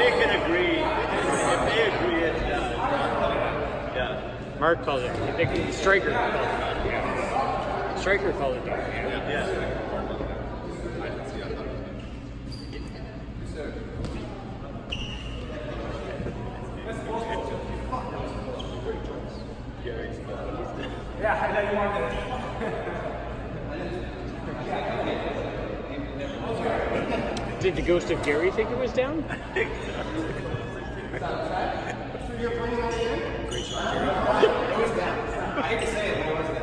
they can agree, if they agree, it's done. Yeah. Mark called it. The striker called it. Yeah. Striker called it. Yeah. Yeah, I know you wanted it. Did the ghost of Gary think it was down? So you're playing on the end? Great shot, Gary. It was down. I hate to say it, but it was down.